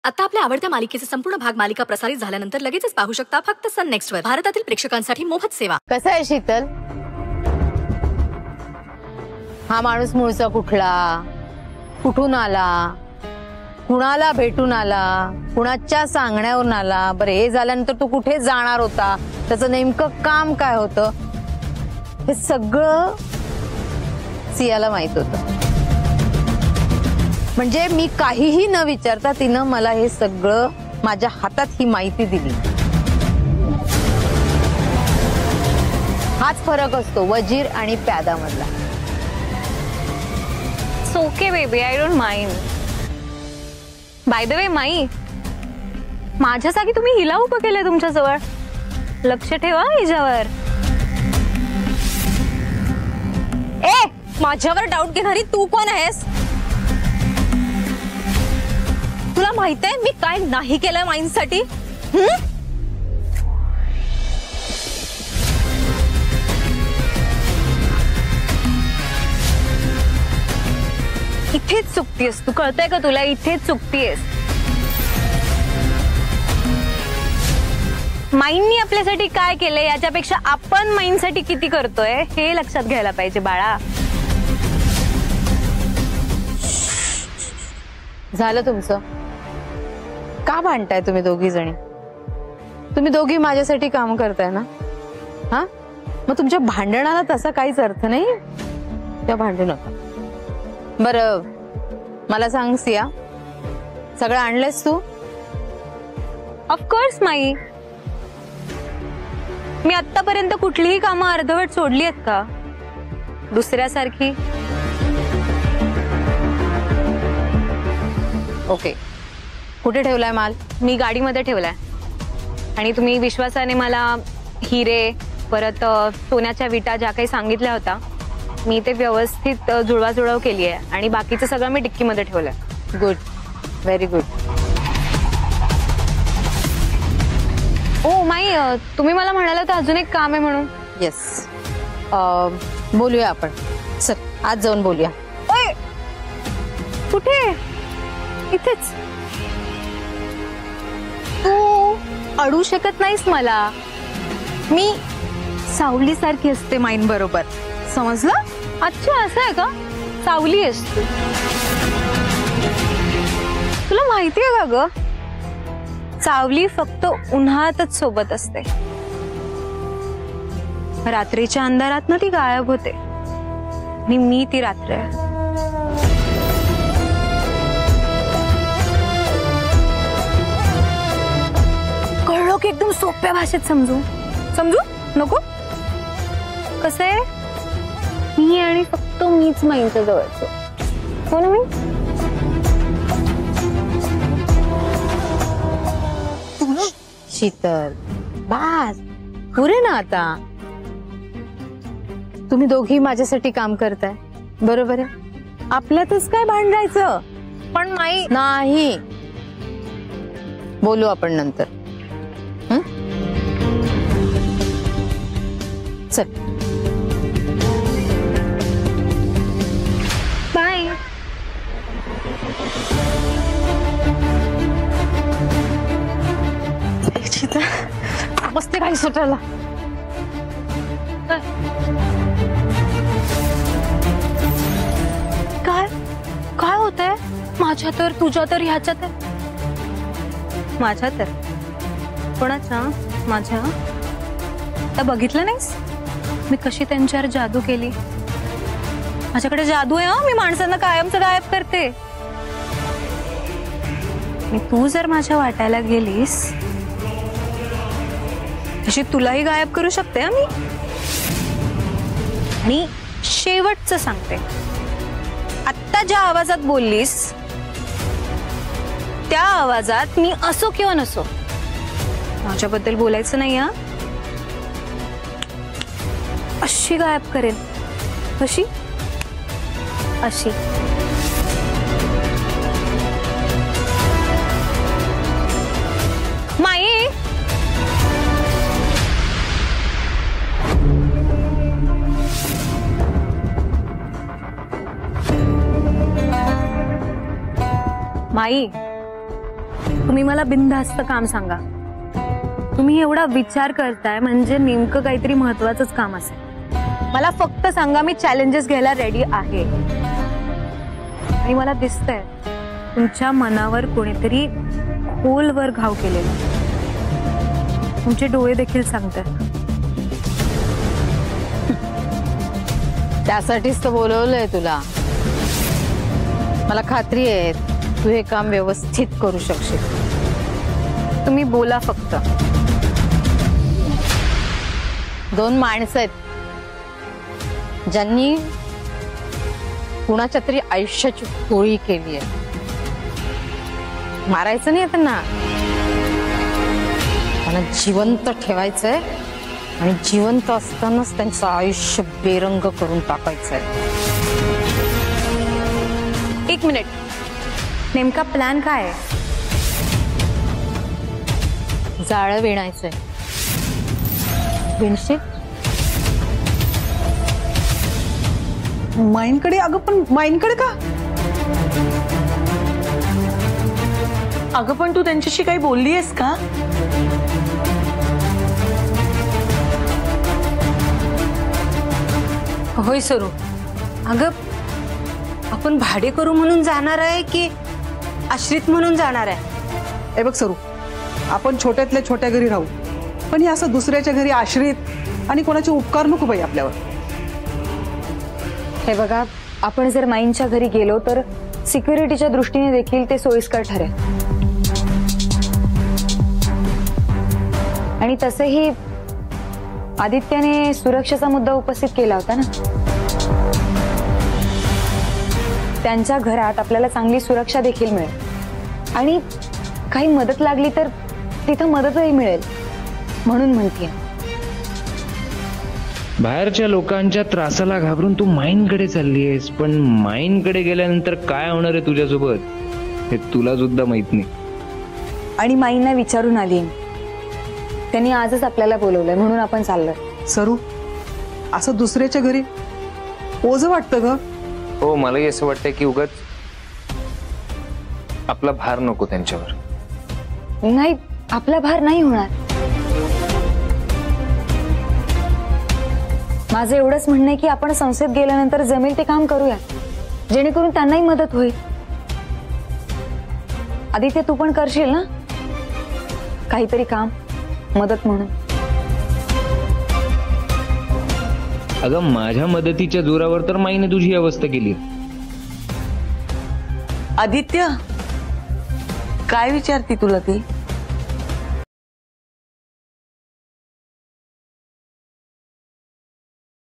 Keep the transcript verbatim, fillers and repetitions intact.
आता आपल्या आवडत्या मालिकेचे संपूर्ण भाग मालिका प्रसारित झाल्यानंतर लगेचच पाहू शकता फक्त सन नेक्स्ट वर. भारतातील प्रेक्षकांसाठी मोफत सेवा. कसं आहे शीतल? हा माणूस मूळचा कुठला, कुठून आला, कुणाला भेटून आला, कुणाच्या सांगण्यावरून आला, बरं हे झाल्यानंतर तू कुठे जाणार होता, त्याचं नेमकं काम काय होतं, हे सगळं सियाला माहित होतं. म्हणजे मी काहीही न विचारता तिनं मला हे सगळं माझ्या हातात ही माहिती दिली. हाच फरक असतो वजीर आणि प्यादामधला. Okay baby, I don't mind. By the way my, माझ्या जागी तुम्ही हिला उभं केलंय तुमच्या जवळ. लक्ष ठेवा हिच्यावर. ए, माझ्यावर डाऊट घेणारी तू कोण आहेस? तुला माहित आहे मी काय नाही केलं माईंसाठी? इथेच चुकतीयस तू, कळतंय का तुला? इथेच चुकतीयस. माईंनी आपल्यासाठी काय केलंय याच्यापेक्षा आपण माईंसाठी किती करतोय हे लक्षात घ्यायला पाहिजे बाळा. झालं तुमचं? का भांडताय तुम्ही दोघी जणी? तुम्ही दोघी माझ्यासाठी काम करताय ना? हा, मग तुमच्या भांडणाला तसा काहीच अर्थ नाही. त्या भांडू नका. बरं मला सांग सिया, सगळं आणलंस तू? Of course my. मी आतापर्यंत कुठलीही कामं अर्धवट सोडली आहेत का दुसऱ्यासारखी? ओके, कुठे ठेवलाय माल? मी गाडीमध्ये ठेवलाय. आणि तुम्ही विश्वासाने मला हिरे परत सोन्याच्या विटा ज्या काही सांगितल्या होत्या मी ते व्यवस्थित जुळवाजुळव केली आहे आणि बाकीचं सगळं मी डिक्कीमध्ये ठेवलंय. Good, very good. ओ माई, तुम्ही मला म्हणाला तर अजून एक काम आहे म्हणून. येस, बोलूया आपण. चल आज जाऊन बोलूया. ओय, कुठे? इथेच. तू अडू शकत नाहीस मला. मी सावली सारखी असते माईन बरोबर, समजलं? अच्छा, असं आहे का? सावली आहेस तू. तुला माहिती आहे का ग, सावली फक्त उन्हाळ्यातच सोबत असते. रात्रीच्या अंधारात ना ती गायब होते आणि मी ती रात्र आहे. कळलो की एकदम सोप्या भाषेत समजू समजू नको? कसं आहे, मी आणि फक्त मीच माईंच्या जवळचं. हो ना? मी शीतल, बास पुरे ना आता. तुम्ही दोघी माझ्यासाठी काम करताय, बरोबर आहे. आपल्यातच काय भांडायचं? पण माई नाही, बोलू आपण नंतर. चल बाय. बसते काही सुटायला. काय काय होतंय? माझ्या तर, तुझ्या तर, ह्याच्या तर, माझ्या तर, कोणाच्या? माझ्या. तर बघितलं नाहीस मी कशी त्यांच्यावर जादू केली? माझ्याकडे जादू आहे. हा, मी माणसांना कायमच गायब करते. मी तू जर माझ्या वाटायला गेलीस तशी तुलाही गायब करू शकते मी. आणि शेवटचं सांगते, आत्ता ज्या आवाजात बोललीस त्या आवाजात मी असो किंवा नसो माझ्याबद्दल बोलायचं नाही. हा, अशी गायब करेल. कशी? अशी. माई, माई तुम्ही मला बिनधास्त काम सांगा. तुम्ही एवढा विचार करताय म्हणजे नेमकं काहीतरी महत्वाचंच काम असेल. मला फक्त सांगा, मी चॅलेंजेस घ्यायला रेडी आहे. आणि मला दिसतंय तुमच्या मनावर कोणीतरी खोलवर घाव केलेला. तुमचे डोळे देखील सांगतात. त्यासाठीच तर बोलवलंय तुला. मला खात्री आहे तू हे काम व्यवस्थित करू शकशील. तुम्ही बोला फक्त. दोन माणसं आहेत ज्यांनी कुणाच्या तरी आयुष्याची होळी केली आहे. मारायचं नाही त्यांना, त्यांना जिवंत ठेवायचंय आणि जिवंत असतानाच त्यांचं आयुष्य बेरंग करून टाकायचंय. एक मिनिट, नेमका प्लॅन काय आहे? जाळं विणायचंय. विणशील? माईनकडे? अगं पण माईनकडे का? अगं पण तू त्यांच्याशी काही बोलली आहेस का? होय सरू. अगं आपण भाडे करू म्हणून जाणार आहे की आश्रित म्हणून जाणार आहे? हे बघ सरू, आपण छोट्यातल्या छोट्या घरी राहू, पण हे असं दुसऱ्याच्या घरी आश्रित आणि कोणाचे उपकार नको बाई आपल्यावर. हे बघा, आपण जर माईनच्या घरी गेलो तर सिक्युरिटीच्या दृष्टीने देखील ते सोयीस्कर ठरेल. आणि तसंही आदित्याने सुरक्षेचा मुद्दा उपस्थित केला होता ना. त्यांच्या घरात आपल्याला चांगली सुरक्षा देखील मिळेल आणि काही मदत लागली तर तिथं मदतही मिळेल. म्हणून म्हणते, बाहेरच्या लोकांच्या त्रासाला घाबरून तू माईनकडे चालली आहेस, पण माईनकडे गेल्यानंतर काय होणार आहे तुझ्यासोबत हे तुला सुद्धा माहित नाही. आणि माईंना विचारून आली. त्यांनी आजच आपल्याला बोलवलंय म्हणून आपण चाललोय. सरू, असं दुसऱ्याच्या घरी ओझं वाटतं ग. हो, मलाही असं वाटतंय की उगाच आपला भार नको त्यांच्यावर. नाही, आपला भार नाही होणार. माझं एवढंच म्हणणं आहे की आपण संसदेत गेल्यानंतर जमेल ते काम करूया, जेणेकरून त्यांनाही मदत होईल. आदित्य, तू पण करशील ना काहीतरी काम मदत म्हणून? अगं, माझ्या मदतीच्या जोरावर तर माईने तुझी अवस्था केली. आदित्य, काय विचारती तुला ती?